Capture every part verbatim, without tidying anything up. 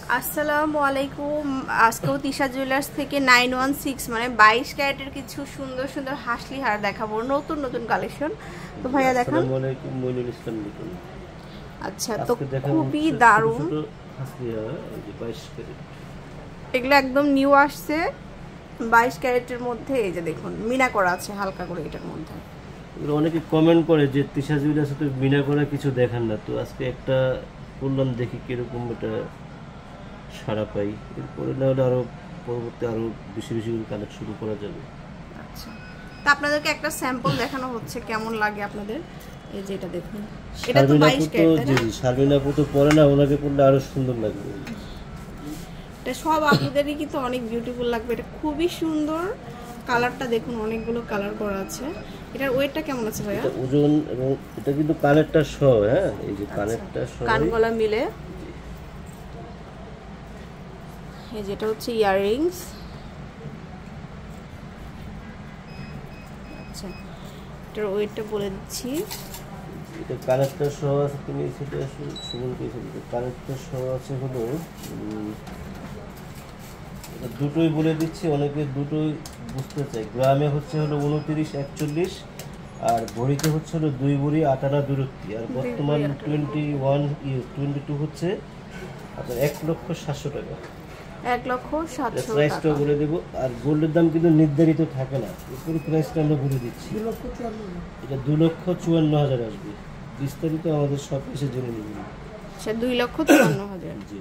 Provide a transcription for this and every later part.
আসসালামু আলাইকুম। আজকেও তিশা জুয়েলার্স থেকে নাইন ওয়ান সিক্স মানে বাইশ ক্যারেটের কিছু সুন্দর সুন্দর হাসলি হার দেখাবো, নতুন নতুন কালেকশন। তো ভাইয়া দেখান। আসসালামু আলাইকুম, মইনুল ইসলাম লিখুন। আচ্ছা, তো খুবই দারুণ হাসলি হার, এই যে বাইশ ক্যারেট, এগুলো একদম নিউ আসছে বাইশ ক্যারেটের মধ্যে। এই যে দেখুন মিনা করা আছে হালকা করে এটার মধ্যে। এগুলো অনেকে কমেন্ট করে যে তিশা জুয়েলার্সে তো মিনা করা কিছু দেখান না, তো আজকে একটা করলাম, দেখি কিরকম এটা সারা পাই। এরপরে না হলে আরো পরবর্তী আরো বেশি বেশি কালেকশন করা যাবে। আচ্ছা, তো আপনাদেরকে একটা স্যাম্পল দেখানো হচ্ছে, কেমন লাগে আপনাদের। এই যে এটা দেখুন, এটা তো বাইশ ক্যারেট। জি জি, শারমিন আপু তো পরে না, ওনাকে পরলে আরো সুন্দর লাগবে। এটা সব আপনাদেরই কিন্তু অনেক বিউটিফুল লাগবে। এটা খুবই সুন্দর, কালারটা দেখুন, অনেকগুলো কালার করা আছে। এটার ওয়েটটা কেমন আছে ভাইয়া? এটা ওজন এবং এটা কিন্তু কানেরটা সহ, হ্যাঁ এই যে কানেরটা সহ, কানগলা মিলে। এই যেটা হচ্ছে ইয়াররিংস। আচ্ছা, এটার ওয়েটটা বলে দিচ্ছি। এটা কানেরটা সহ আছে, তুমি সেটা শুনুন পেয়েছো, কানেরটা সহ আছে হলো এটা দুটোই বলে দিচ্ছি, অনেকে দুটোই বুঝতে চাই। গ্রামে হচ্ছে হলো উনত্রিশ একচল্লিশ, আর ভরিতে হচ্ছে হলো দুই ভরি আটানা দূরত্বে, আর বর্তমান টোয়েন্টি ওয়ান টোয়েন্টি টু হচ্ছে আপনার এক লক্ষ সাতশো টাকা। এক লক্ষ সাতশো প্রাইসটা বলে দেবো। আর গোল্ডের দাম কিন্তু নির্ধারিত থাকে না, এরপরে প্রাইসটা আমরা বলে দিচ্ছি। এটা দু লক্ষ চুয়ান্ন হাজার আসবে। বিস্তারিত আমাদের সব এসে জেনে নেবেন। আচ্ছা, দুই লক্ষ চুয়ান্ন হাজার। জি।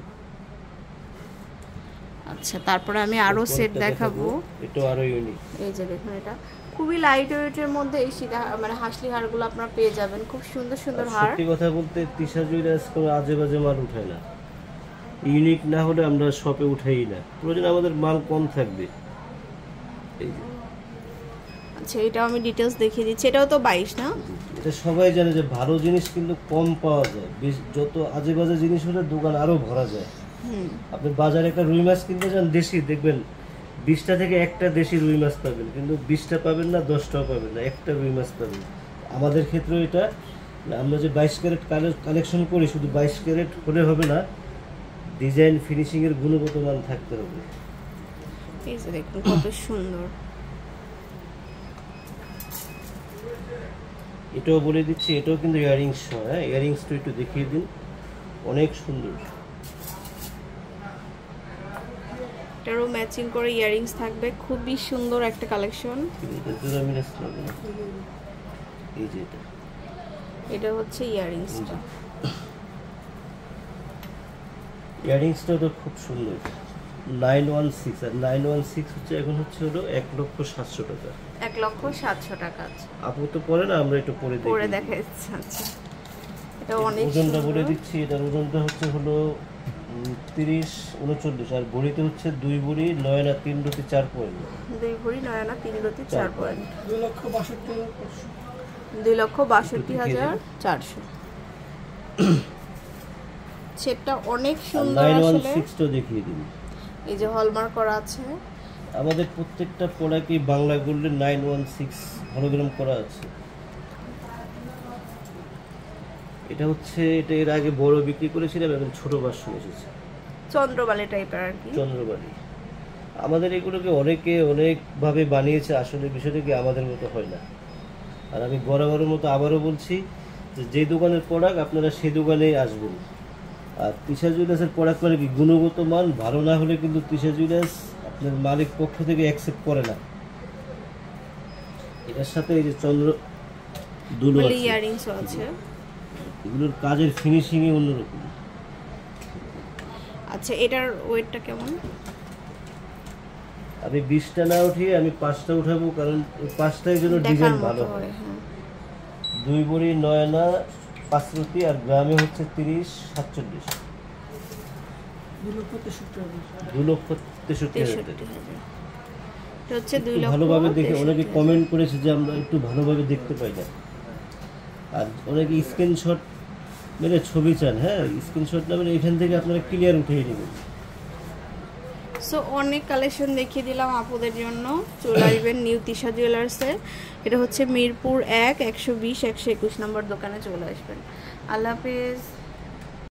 আচ্ছা, তারপরে আমি আরো সেট দেখাবো। এটা আরো ইউনিক। এই যে দেখুন, এটা খুবই লাইট ওয়েটের মধ্যে এই শিকা মানে হাসলি হারগুলো আপনারা পেয়ে যাবেন, খুব সুন্দর সুন্দর হার। সত্যি কথা বলতে তিশা জুয়েলার্স কোনো আজে বাজে মাল উঠায় না, ইউনিক না হলে আমরা শপে উঠাই না, প্রয়োজন আমাদের মাল কম থাকবে। এই যে আচ্ছা, এটাও আমি ডিটেইলস দেখিয়ে দিচ্ছি। এটাও তো বাইশ না? এটা সবাই জানে যে ভালো জিনিস কিন্তু কম পাওয়া যায়, যত আজে বাজে জিনিস হলে দোকান আরো ভরা যায়। আপনি বাজারে একটা রুই মাছ কিনতে যান দেশি, দেখবেন বিশটা থেকে একটা দেশি রুই মাছ পাবেন, কিন্তু বিশটা পাবেন না, দশটাও পাবেন না, একটা রুই মাছ পাবেন। আমাদের ক্ষেত্রে এটা আমরা যে বাইশ ক্যারেট কালেকশন করি, শুধু বাইশ ক্যারেট হলে হবে না, ডিজাইন ফিনিশিং এর গুণগত মান থাকতে হবে। এই যে দেখুন কত সুন্দর। এটাও বলে দিচ্ছি, এটাও কিন্তু ইয়ারিংস সহ। হ্যাঁ, ইয়ারিংসটা একটু দেখিয়ে দিন, অনেক সুন্দর। এটারও ম্যাচিং করে ইয়ারিংস থাকবে, খুবই সুন্দর একটা কালেকশন। এই যে এটা এটা হচ্ছে ইয়ারিংসটা। ইয়ারিংসটা তো খুব সুন্দর। নাইন ওয়ান সিক্স, আর নাইন ওয়ান সিক্স হচ্ছে এখন হচ্ছে হলো এক লক্ষ সাতশো টাকা। এক লক্ষ সাতশো টাকা। আছে আপু তো পরে না, আমরা একটু পরে দেখি, পরে দেখাচ্ছি। আচ্ছা, এটা অনেক ওজনটা বলে দিচ্ছি। এটার ওজনটা হচ্ছে হলো তিরিশ উনচল্লিশ, আর ভরিতে হচ্ছে দুই ভরি নয় আনা তিন রতি চার পয়েন্ট। দুই ভরি নয় আনা তিন রতি চার পয়েন্ট। দুই লক্ষ বাষট্টি দুই লক্ষ বাষট্টি হাজার চারশো। সেটটা অনেক সুন্দর। নাইন ওয়ান সিক্সটা দেখিয়ে দিন। এই যে হলমার্ক করা আছে। আমাদের প্রত্যেকটা প্রোডাক্টই বাংলা গোল্ডের নাইন ওয়ান সিক্স হলোগ্রাম করা আছে। এটা হচ্ছে, এটা এর আগে বড় বিক্রি করেছিলাম, এখন ছোট ভার্সন এসেছে, চন্দ্রবালি টাইপের আর কি। চন্দ্রবালি। আমাদের এগুলোকে অনেকে অনেকভাবে বানিয়েছে, আসলে বিষয়টা কি আমাদের মতো হয় না। আর আমি বরাবরের মতো আবারও বলছি যে যে দোকানের প্রোডাক্ট আপনারা সেই দোকানেই আসবেন। আর তিশা জুয়েলার্সের প্রোডাক্ট মানে কি গুণগত মান ভালো না হলে কিন্তু তিশা জুয়েলার্স আপনার মালিক পক্ষ থেকে অ্যাকসেপ্ট করে না। এটার সাথে এই যে চন্দ্র দুলো আছে, ইয়ারিংসও আছে। এগুলোর কাজের ফিনিশিংই অন্যরকম। আচ্ছা, এটার ওয়েটটা কেমন? আমি বিশটা না উঠিয়ে আমি পাঁচটা উঠাবো, কারণ পাঁচটায় জন্য ডিজাইন ভালো হয়। দুই ভরি নয় আনা পাঁচ রতি, আর গ্রামে হচ্ছে তিরিশ সাতচল্লিশ, দু লক্ষ তেষট্টি হাজার। ভালোভাবে দেখে অনেকে কমেন্ট করেছে যে আমরা একটু ভালোভাবে দেখতে পাই না, আর অনেকে স্ক্রিনশট মেরে ছবি চান। হ্যাঁ, স্ক্রিনশট না মেরে এখান থেকে আপনারা ক্লিয়ার উঠিয়ে নেবেন। সো অনেক কালেকশন দেখিয়ে দিলাম আপুদের জন্য। চলে আসবেন নিউ তিশা জুয়েলার্সে। এটা হচ্ছে মিরপুর এক একশো বিশ একশো একুশ নম্বর দোকানে চলে আসবেন। আল্লাহ হাফেজ।